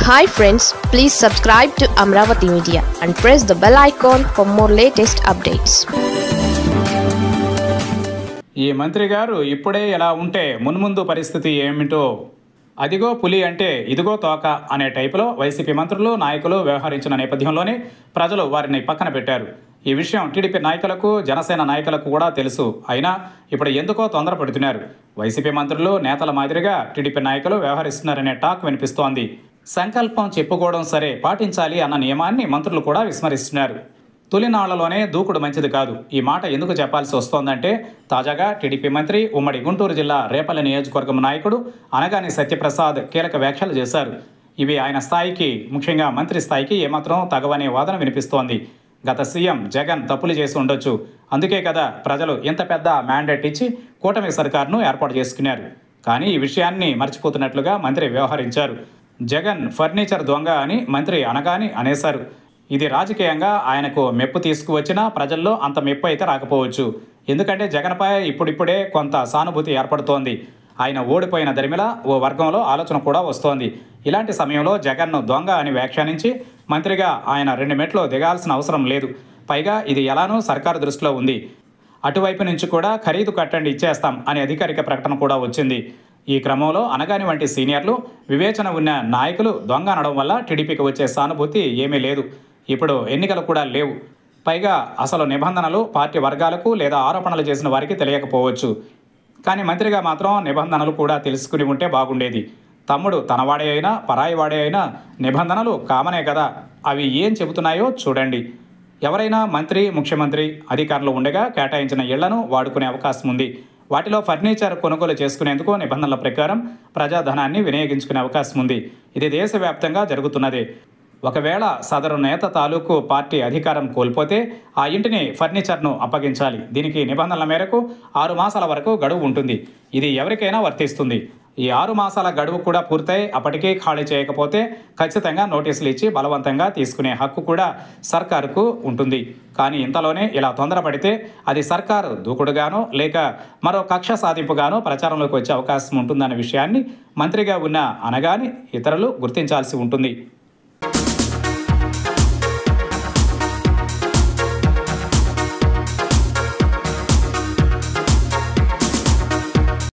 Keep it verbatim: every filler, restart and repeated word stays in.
Hi friends, please subscribe to Amravati Media and press the bell icon for more latest updates. ఈ మంత్రి గారు ఇప్పుడే ఎలా ఉంటే మున్ముందు పరిస్థితి ఏమిటో. అదిగో పులి అంటే ఇదిగో తోక అనే టైపులో వైసీపీ మంత్రులు నాయకులు వ్యవహరించిన నేపథ్యంలోనే ప్రజలు వారిని పక్కన పెట్టారు. ఈ విషయం టీడీపీ నాయకులకు జనసేన నాయకులకు కూడా తెలుసు. అయినా ఇప్పుడు ఎందుకో తొందరపడుతున్నారు. వైసీపీ మంత్రులు నేతల మాదిరిగా టీడీపీ నాయకులు వ్యవహరిస్తున్నారనే టాక్ వినిపిస్తోంది. సంకల్పం చెప్పుకోవడం సరే, పాటించాలి అన్న నియమాన్ని మంత్రులు కూడా విస్మరిస్తున్నారు. తొలినాళ్లలోనే దూకుడు మంచిది కాదు. ఈ మాట ఎందుకు చెప్పాల్సి వస్తోందంటే, తాజాగా టీడీపీ మంత్రి ఉమ్మడి గుంటూరు జిల్లా రేపల్లి నియోజకవర్గం నాయకుడు అనగాని సత్యప్రసాద్ కీలక వ్యాఖ్యలు చేశారు. ఇవి ఆయన స్థాయికి, ముఖ్యంగా మంత్రి స్థాయికి ఏమాత్రం తగవనే వాదన వినిపిస్తోంది. గత సీఎం జగన్ తప్పులు చేసి ఉండొచ్చు. అందుకే కదా ప్రజలు ఇంత పెద్ద మ్యాండేట్ ఇచ్చి కూటమి సర్కార్ను ఏర్పాటు చేసుకున్నారు. కానీ ఈ విషయాన్ని మర్చిపోతున్నట్లుగా మంత్రి వ్యవహరించారు. జగన్ ఫర్నిచర్ దొంగ అని మంత్రి అనగాని అనేశారు. ఇది రాజకీయంగా ఆయనకు మెప్పు తీసుకువచ్చినా ప్రజల్లో అంత మెప్పు అయితే రాకపోవచ్చు. ఎందుకంటే జగన్పై ఇప్పుడిప్పుడే కొంత సానుభూతి ఏర్పడుతోంది. ఆయన ఓడిపోయిన దరిమిలా ఓ వర్గంలో ఆలోచన కూడా వస్తోంది. ఇలాంటి సమయంలో జగన్ను దొంగ అని వ్యాఖ్యానించి మంత్రిగా ఆయన రెండు మెట్లు దిగాల్సిన అవసరం లేదు. పైగా ఇది ఎలానూ సర్కారు దృష్టిలో ఉంది. అటువైపు నుంచి కూడా ఖరీదు కట్టండి ఇచ్చేస్తాం అనే అధికారిక ప్రకటన కూడా వచ్చింది. ఈ క్రమంలో అనగాని వంటి సీనియర్లు, వివేచన ఉన్న నాయకులు దొంగ అనడం వల్ల టీడీపీకి వచ్చే సానుభూతి ఏమీ లేదు. ఇప్పుడు ఎన్నికలు కూడా లేవు. పైగా అసలు నిబంధనలు పార్టీ వర్గాలకు లేదా ఆరోపణలు చేసిన వారికి తెలియకపోవచ్చు. కానీ మంత్రిగా మాత్రం నిబంధనలు కూడా తెలుసుకుని ఉంటే బాగుండేది. తమ్ముడు తనవాడే అయినా పరాయి వాడే అయినా నిబంధనలు కామనే కదా. అవి ఏం చెబుతున్నాయో చూడండి. ఎవరైనా మంత్రి, ముఖ్యమంత్రి అధికారులు ఉండగా కేటాయించిన ఇళ్లను వాడుకునే అవకాశం ఉంది. వాటిలో ఫర్నిచర్ కొనుగోలు చేసుకునేందుకు నిబంధనల ప్రకారం ప్రజాధనాన్ని వినియోగించుకునే అవకాశం ఉంది. ఇది దేశవ్యాప్తంగా జరుగుతున్నదే. ఒకవేళ సదరు నేత తాలూకు పార్టీ అధికారం కోల్పోతే ఆ ఇంటిని ఫర్నిచర్ను అప్పగించాలి. దీనికి నిబంధనల మేరకు ఆరు మాసాల వరకు గడువు ఉంటుంది. ఇది ఎవరికైనా వర్తిస్తుంది. ఈ ఆరు మాసాల గడువు కూడా పూర్తయి అప్పటికీ ఖాళీ చేయకపోతే ఖచ్చితంగా నోటీసులు ఇచ్చి బలవంతంగా తీసుకునే హక్కు కూడా సర్కారుకు ఉంటుంది. కానీ ఇంతలోనే ఇలా తొందరపడితే అది సర్కారు దూకుడుగానో లేక మరో కక్ష సాధింపుగానో ప్రచారంలోకి వచ్చే అవకాశం ఉంటుందన్న విషయాన్ని మంత్రిగా ఉన్న అనగాని ఇతరులు గుర్తించాల్సి ఉంటుంది.